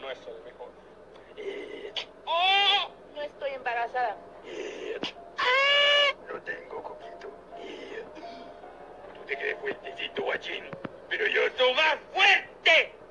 no es el mejor. No estoy embarazada. No tengo coquito. Tú te crees fuertecito, guachín, pero yo soy más fuerte.